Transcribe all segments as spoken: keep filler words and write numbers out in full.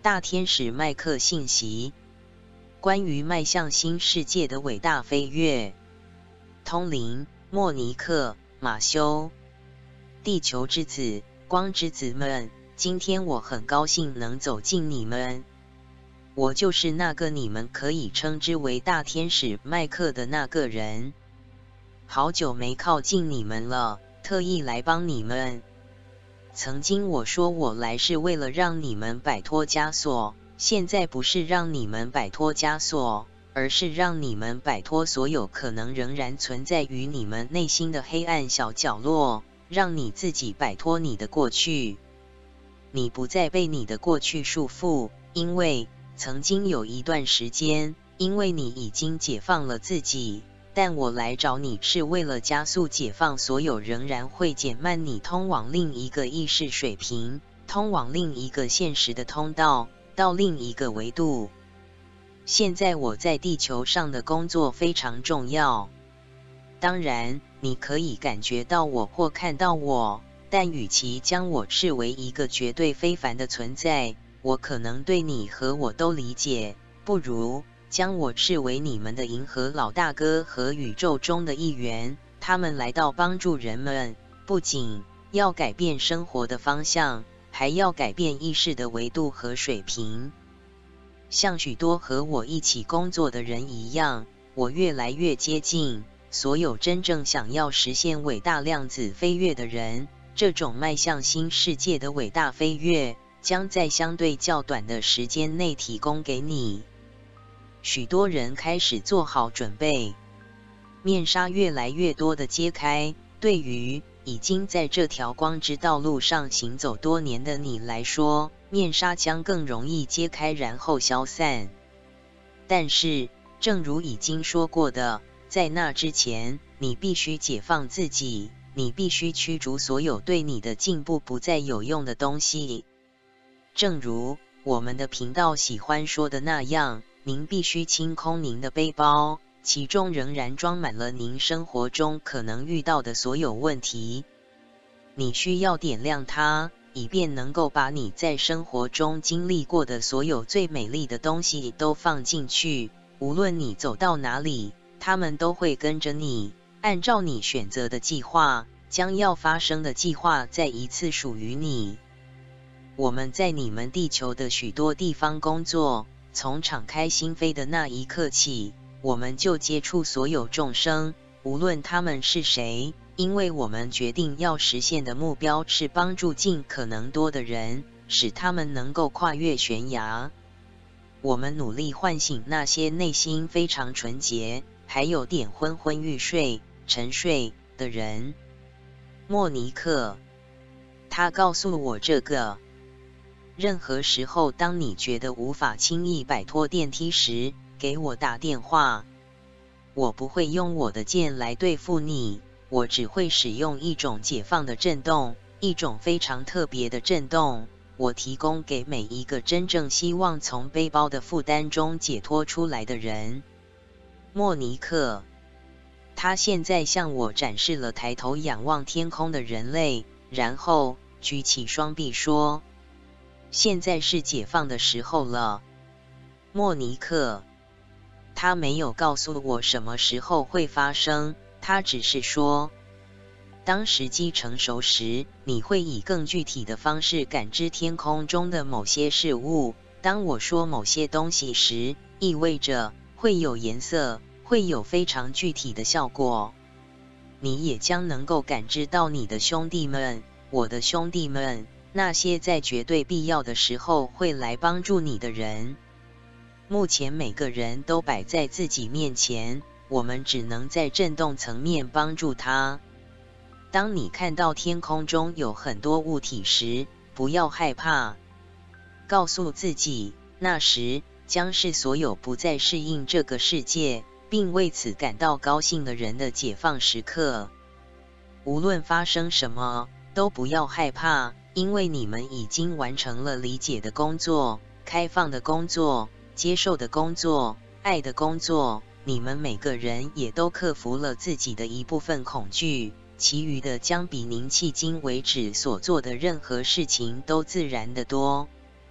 大天使麦克信息，关于迈向新世界的伟大飞跃。通灵，莫尼克，马修，地球之子，光之子们，今天我很高兴能走进你们。我就是那个你们可以称之为大天使麦克的那个人。好久没靠近你们了，特意来帮你们。曾经我说我来是为了让你们摆脱枷锁，现在不是让你们摆脱枷锁，而是让你们摆脱所有可能仍然存在于你们内心的黑暗小角落，让你自己摆脱你的过去。你不再被你的过去束缚，因为曾经有一段时间，因为你已经解放了自己，但我来找你是为了加速解放所有仍然会减慢你通往另一个意识水平，通往另一个现实的通道，到另一个维度。现在我在地球上的工作非常重要。当然，你可以感觉到我或看到我，但与其将我视为一个绝对非凡的存在，我可能对你和我都理解，不如将我视为你们的银河老大哥和宇宙中的一员，他们来到帮助人们，不仅要改变生活的方向，还要改变意识的维度和水平。像许多和我一起工作的人一样，我越来越接近所有真正想要实现伟大量子飞跃的人。这种迈向新世界的伟大飞跃将在相对较短的时间内提供给你。许多人开始做好准备，面纱越来越多的揭开，对于已经在这条光之道路上行走多年的你来说，面纱将更容易揭开然后消散。但是，正如已经说过的，在那之前，你必须解放自己，你必须驱逐所有对你的进步不再有用的东西。正如我们的频道喜欢说的那样，您必须清空您的背包，其中仍然装满了您生活中可能遇到的所有问题。你需要点亮它，以便能够把你在生活中经历过的所有最美丽的东西都放进去。无论你走到哪里，它们都会跟着你，按照你选择的计划，将要发生的计划再一次属于你。我们在你们地球的许多地方工作，从敞开心扉的那一刻起，我们就接触所有众生，无论他们是谁，因为我们决定要实现的目标是帮助尽可能多的人，使他们能够跨越悬崖。我们努力唤醒那些内心非常纯洁，还有点昏昏欲睡、沉睡的人。莫尼克，他告诉我这个。任何时候，当你觉得无法轻易摆脱电梯时，给我打电话。我不会用我的剑来对付你，我只会使用一种解放的震动，一种非常特别的震动。我提供给每一个真正希望从背包的负担中解脱出来的人。莫尼克，他现在向我展示了抬头仰望天空的人类，然后举起双臂说：现在是解放的时候了。莫尼克，他没有告诉我什么时候会发生，他只是说，当时机成熟时，你会以更具体的方式感知天空中的某些事物。当我说某些东西时，意味着会有颜色，会有非常具体的效果。你也将能够感知到你的兄弟们，我的兄弟们，那些在绝对必要的时候会来帮助你的人。目前每个人都摆在自己面前，我们只能在振动层面帮助他。当你看到天空中有很多物体时，不要害怕，告诉自己，那时将是所有不再适应这个世界，并为此感到高兴的人的解放时刻。无论发生什么，都不要害怕，因为你们已经完成了理解的工作、开放的工作、接受的工作、爱的工作。你们每个人也都克服了自己的一部分恐惧，其余的将比您迄今为止所做的任何事情都自然得多。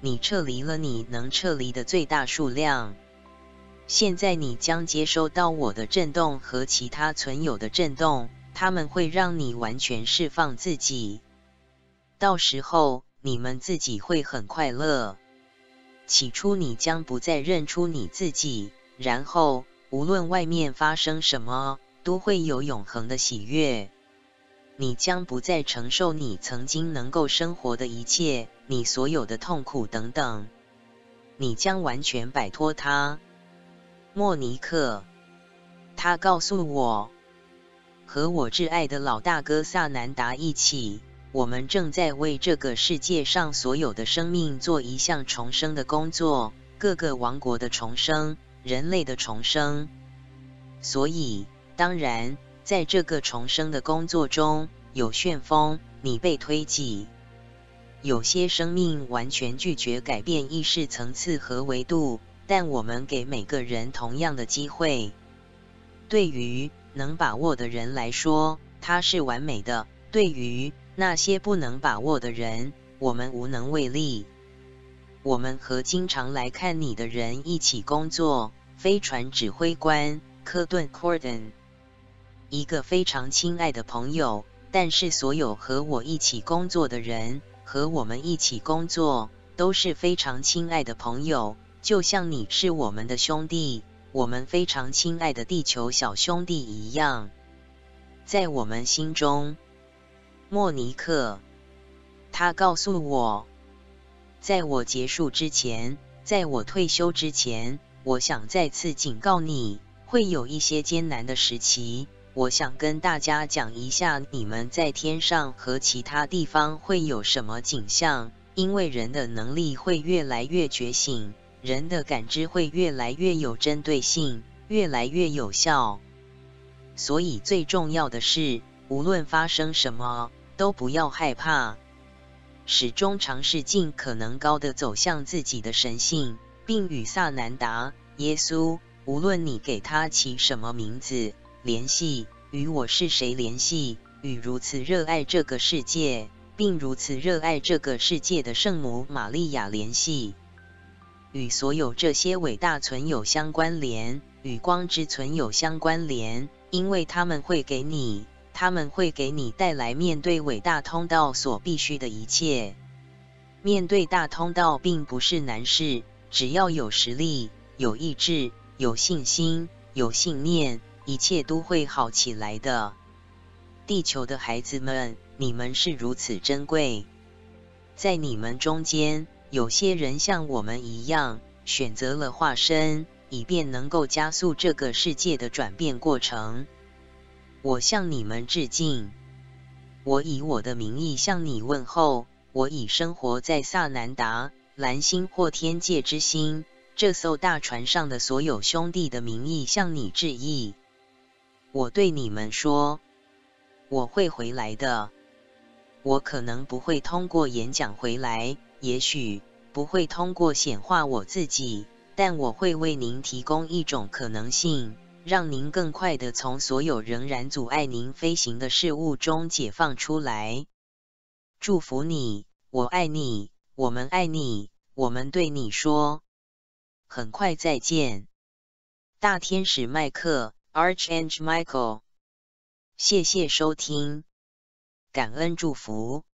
你撤离了你能撤离的最大数量。现在你将接收到我的震动和其他存有的震动，它们会让你完全释放自己。到时候，你们自己会很快乐。起初你将不再认出你自己，然后，无论外面发生什么，都会有永恒的喜悦。你将不再承受你曾经能够生活的一切，你所有的痛苦等等。你将完全摆脱它。莫尼克，他告诉我，和我挚爱的老大哥萨南达一起，我们正在为这个世界上所有的生命做一项重生的工作，各个王国的重生，人类的重生。所以，当然，在这个重生的工作中，有旋风，你被推挤。有些生命完全拒绝改变意识层次和维度，但我们给每个人同样的机会。对于能把握的人来说，它是完美的；对于那些不能把握的人，我们无能为力。我们和经常来看你的人一起工作，飞船指挥官科顿 Corden， 一个非常亲爱的朋友，但是所有和我一起工作的人，和我们一起工作，都是非常亲爱的朋友，就像你是我们的兄弟，我们非常亲爱的地球小兄弟一样。在我们心中，莫尼克，他告诉我，在我结束之前，在我退休之前，我想再次警告你，会有一些艰难的时期。我想跟大家讲一下你们在天上和其他地方会有什么景象，因为人的能力会越来越觉醒，人的感知会越来越有针对性，越来越有效。所以最重要的是，无论发生什么，都不要害怕，始终尝试尽可能高的走向自己的神性，并与萨南达、耶稣，无论你给他起什么名字，联系，与我是谁联系，与如此热爱这个世界，并如此热爱这个世界的圣母玛利亚联系，与所有这些伟大存有相关联，与光之存有相关联，因为他们会给你，他们会给你带来面对伟大通道所必须的一切。面对大通道并不是难事，只要有实力，有意志，有信心，有信念，一切都会好起来的。地球的孩子们，你们是如此珍贵。在你们中间，有些人像我们一样，选择了化身，以便能够加速这个世界的转变过程。我向你们致敬。我以我的名义向你问候。我以生活在萨南达、蓝星或天界之星这艘大船上的所有兄弟的名义向你致意。我对你们说，我会回来的。我可能不会通过演讲回来，也许不会通过显化我自己，但我会为您提供一种可能性，让您更快地从所有仍然阻碍您飞行的事物中解放出来。祝福你，我爱你，我们爱你，我们对你说，很快再见。大天使麦克 Archangel Michael， 谢谢收听，感恩祝福。